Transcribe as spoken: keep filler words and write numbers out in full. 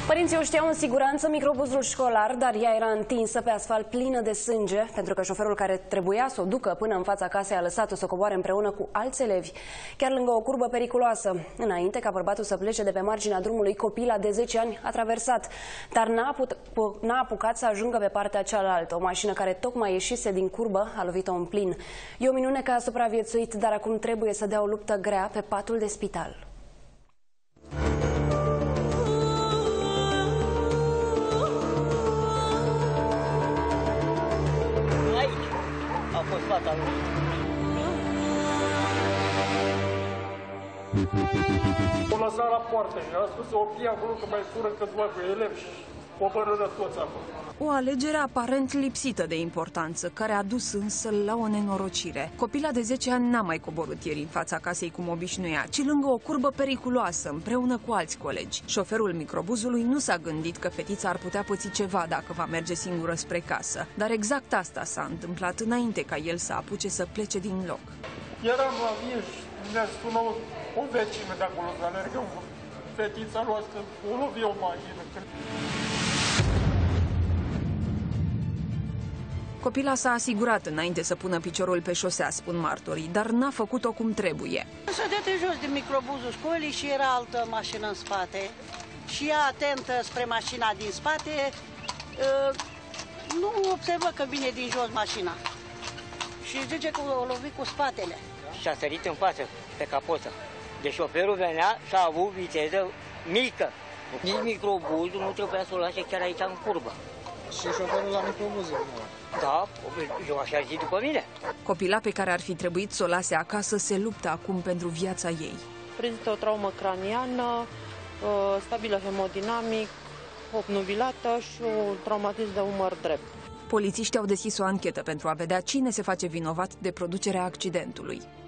Părinții o știau în siguranță microbuzul școlar, dar ea era întinsă pe asfalt plină de sânge, pentru că șoferul care trebuia să o ducă până în fața casei a lăsat-o să coboare împreună cu alți elevi, chiar lângă o curbă periculoasă. Înainte ca bărbatul să plece de pe marginea drumului, copila de zece ani a traversat, dar n-a apucat să ajungă pe partea cealaltă. O mașină care tocmai ieșise din curbă a lovit-o în plin. E o minune că a supraviețuit, dar acum trebuie să dea o luptă grea pe patul de spital. A fost fata lui. O lăsat la poartă și a spus să o fie acolo că mai fură câțiva cu elevi și coborâră toți acolo. O alegere aparent lipsită de importanță, care a dus însă la o nenorocire. Copila de zece ani n-a mai coborât ieri în fața casei cum obișnuia, ci lângă o curbă periculoasă, împreună cu alți colegi. Șoferul microbuzului nu s-a gândit că fetița ar putea păți ceva dacă va merge singură spre casă. Dar exact asta s-a întâmplat înainte ca el să apuce să plece din loc. Eram la mie și ne-a sunat o, o vecină de acolo să alergăm. Fetița noastră o lovi o mașină. Copila s-a asigurat înainte să pună piciorul pe șosea, spun martorii, dar n-a făcut-o cum trebuie. S-a dat jos de microbuzul școlii și era altă mașină în spate. Și ea, atentă spre mașina din spate, nu observă că vine din jos mașina. Și zice că o lovi cu spatele. Și a sărit în față, pe capotă. Deci șoferul venea și a avut viteză mică. Nici microbuzul nu trebuia să o lase chiar aici în curbă. Și șoferul la microbuzul? Da, eu așa zic după mine. Copila pe care ar fi trebuit să o lase acasă se luptă acum pentru viața ei. Prezintă o traumă craniană, stabilă hemodinamic, obnubilată și un traumatism de umăr drept. Polițiștii au deschis o anchetă pentru a vedea cine se face vinovat de producerea accidentului.